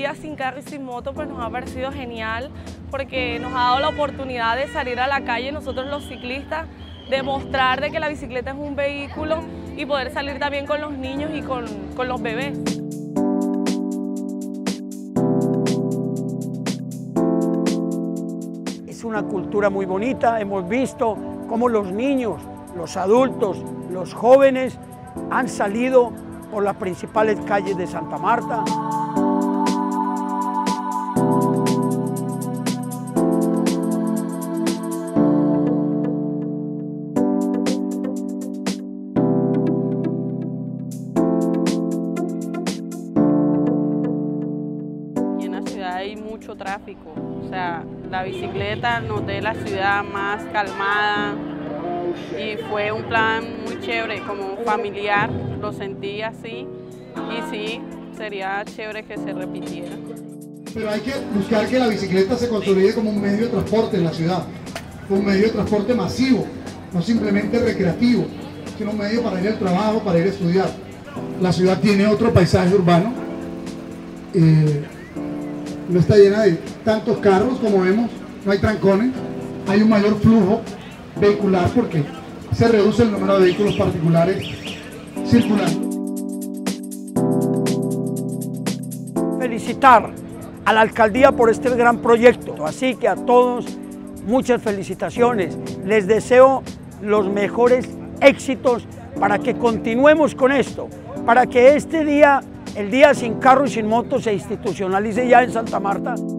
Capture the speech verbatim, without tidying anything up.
día sin carro y sin moto pues nos ha parecido genial porque nos ha dado la oportunidad de salir a la calle nosotros los ciclistas, demostrar de que la bicicleta es un vehículo y poder salir también con los niños y con, con los bebés. Es una cultura muy bonita, hemos visto cómo los niños, los adultos, los jóvenes han salido por las principales calles de Santa Marta. Y en la ciudad hay mucho tráfico, o sea, la bicicleta noté la ciudad más calmada y fue un plan muy chévere, como familiar, lo sentí así y sí, sería chévere que se repitiera. Pero hay que buscar que la bicicleta se consolide como un medio de transporte en la ciudad, un medio de transporte masivo, no simplemente recreativo, sino un medio para ir al trabajo, para ir a estudiar. La ciudad tiene otro paisaje urbano, eh, no está llena de tantos carros como vemos, no hay trancones, hay un mayor flujo vehicular porque se reduce el número de vehículos particulares circulando. Felicitar a la alcaldía por este gran proyecto, así que a todos muchas felicitaciones, les deseo los mejores éxitos para que continuemos con esto, para que este día, el día sin carro y sin moto se institucionalice ya en Santa Marta.